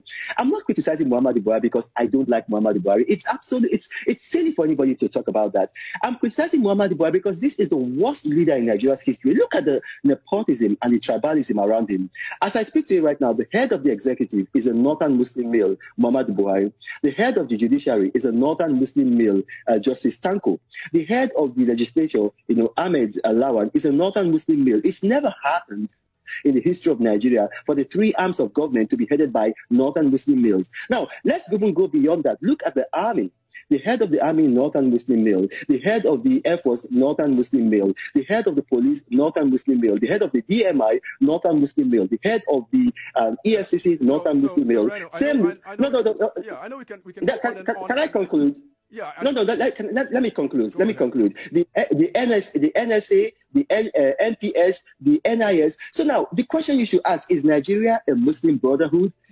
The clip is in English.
I'm not criticizing Muhammadu Buhari because I don't like Muhammadu Buhari. It's silly for anybody to talk about that. I'm criticizing Muhammadu Buhari because this is the worst leader in Nigeria's history. Look at the nepotism and the tribalism around him. As I speak to you right now, the head of the executive is a northern Muslim male, Muhammadu Buhari. The head of the judiciary is a northern Muslim male, Justice Tanko. The head of the legislature, Ahmed Lawan, is a northern Muslim male. It's never happened in the history of Nigeria for the three arms of government to be headed by northern Muslim males. Now, let's even go beyond that. Look at the army. The head of the army, northern Muslim male. The head of the Air Force, northern Muslim male. The head of the police, northern Muslim male. The head of the DMI, northern Muslim male. The head of the EFCC, northern Muslim male. Yeah, I know we can. Can I conclude? Yeah. Let me conclude. Let me conclude. The NSA, the NPS, the NIS. So now the question you should ask is: Nigeria a Muslim brotherhood?